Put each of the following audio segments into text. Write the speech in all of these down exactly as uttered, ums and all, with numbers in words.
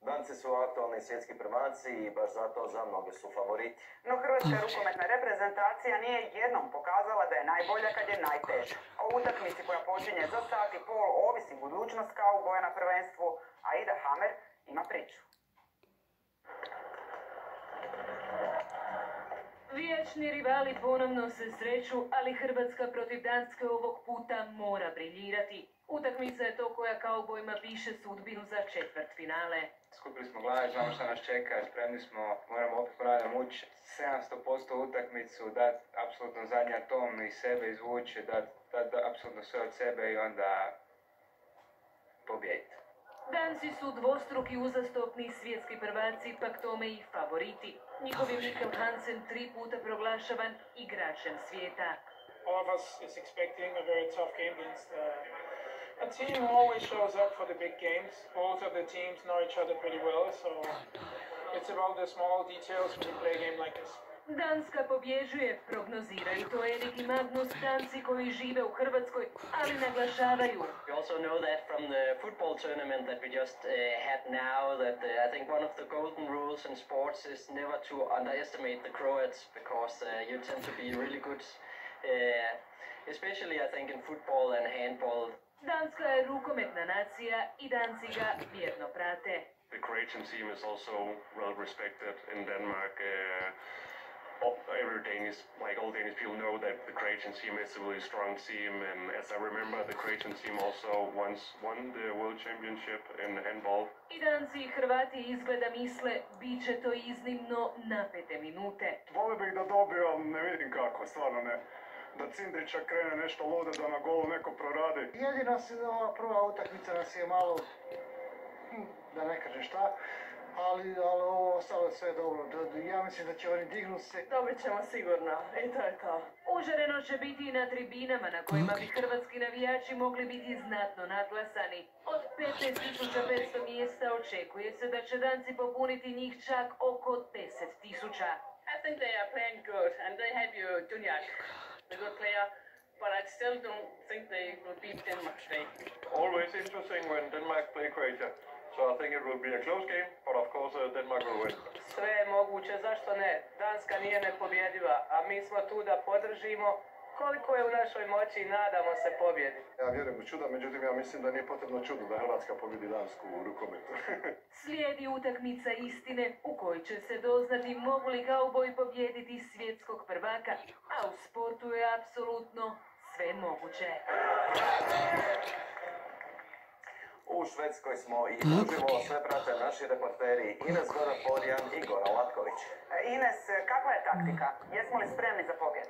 Danci su aktualni svjetski prvaci i baš zato za mnoge su favoriti. No hrvatska rukometna reprezentacija nije jednom pokazala da je najbolja kad je najteža. O utakmici koja počinje za sat i pol ovisi budućnost kauboja na prvenstvu, a Ida Hamer ima priču. Vječni rivali ponovno se sreću, ali Hrvatska protiv Danske ovog puta mora briljirati. Utakmica je to koja kaubojima piše sudbinu za četvrtfinale. Skupili smo glave, znamo šta nas čeka, spremni smo, moramo opet ponavljam ući sedamsto posto utakmicu, dati apsolutno zadnji atom iz sebe izvući, dati dat, dat, apsolutno sve od sebe i onda pobijediti. Danci su dvostruki uzastopni svjetski prvaci, pak tome i favoriti. Njihov je Mikkel Hansen tri puta proglašavan igračem svijeta. All of us is expecting a very tough game against uh, a team who always shows up for the big games. Both of the teams know each other pretty well, so it's about the small details when you play a game like this. Danska pobjeđuje, prognoziraju to Erik i Magnus, Danci koji žive u Hrvatskoj, ali naglašavaju. We also know that from the football tournament that we just uh, had now, that uh, I think one of the golden rules in sports is never to underestimate the Croats, because uh, you tend to be really good, uh, especially I think in football and handball. Danska je rukometna nacija i Danci ga vjerno prate. The Croatian team is also well respected in Denmark. Uh, Every Danish, like all Danish people know that the Croatian team is a really strong team, and as I remember, the Croatian team also once won the World Championship in handball. I Danci i Hrvati izgleda misle, bit će to iznimno napete minute. Volio bih da dobio, ali ne vidim kako, stvarno ne. Da Cindrića krene nešto lude, da na golu neko proradi. Jedina se ova prva utakmica nas je malo, da ne kažem šta, ali, ali ovo ostalo je sve dobro. Ja mislim da će oni dignuti se. Dobit ćemo sigurno, i to je to. Užareno će biti i na tribinama na kojima bi hrvatski navijači mogli biti znatno nadglasani. Od petnaest tisuća petsto mjesta očekuje se da će Danci popuniti njih čak oko deset tisuća. I think they are playing good, and they have you, Dunjak, the good player, but I still don't think they will beat Denmark today. Always interesting when Denmark play Croatia. So I think it will be a close game, but of course uh, Denmark will win. Sve je moguće, zašto ne? Danska nije nepobjediva, a mi smo tu da podržimo koliko je u našoj moći i nadamo se pobjedi. Ja vjerujem u čuda, međutim ja mislim da nije potrebno čudo da Hrvatska pobjedi Dansku u rukometu. Slijedi utakmica istine u kojoj će se doznati mogu li kauboji pobjediti svjetskog prvaka, a u sportu je apsolutno sve moguće. U Švedskoj smo i uživo sve prate naši reporteri Ines Gorapoljan i Goran Latković. Ines, kakva je taktika? Jesmo li spremni za pobjedu?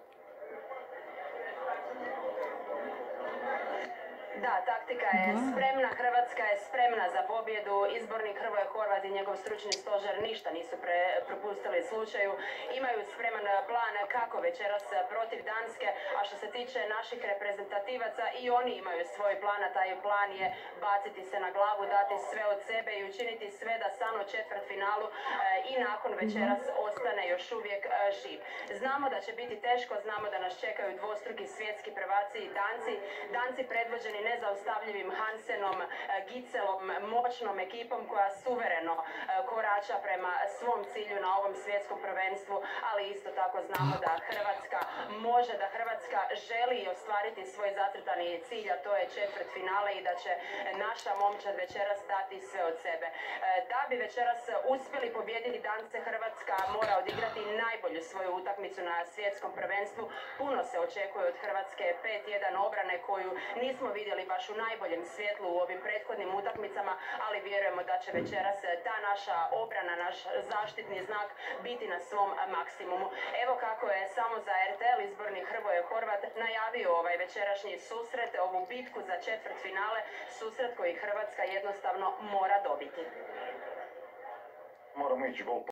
Da, taktika je spremna, Hrvatska je spremna za pobjedu, izbornik Hrvoje Horvat i njegov stručni stožer ništa nisu pre, propustili slučaju, imaju spreman plan kako večeras protiv Danske, a što se tiče naših reprezentativaca i oni imaju svoj plan, a taj plan je baciti se na glavu, dati sve od sebe i učiniti sve da samo četvrtfinalu e, i nakon večeras ostane još uvijek e, živ. Znamo da će biti teško, znamo da nas čekaju dvostruki svjetski prvaci i Danci, Danci predvođeni nezaustavljivim Hansenom, Gicelom, moćnom ekipom koja suvereno korača prema svom cilju na ovom svjetskom prvenstvu, ali isto tako znamo da Hrvatska može, da Hrvatska želi ostvariti svoj zacrtani cilj, a to je četvrtfinale i da će naša momčad večeras dati sve od sebe. Da bi večeras uspjeli pobijediti Dance, Hrvatska mora odigrati najbolju svoju utakmicu na svjetskom prvenstvu. Puno se očekuje od Hrvatske, pet jedan obrane koju nismo vidjeli baš u najboljem svjetlu u ovim prethodnim utakmicama, ali vjerujemo da će večeras ta naša obrana, naš zaštitni znak biti na svom maksimumu. Evo kako je samo za R T L izbornik Hrvoje Horvat najavio ovaj večerašnji susret, ovu bitku za četvrtfinale, susret koji Hrvatska jednostavno mora dobiti. Moramo ići gol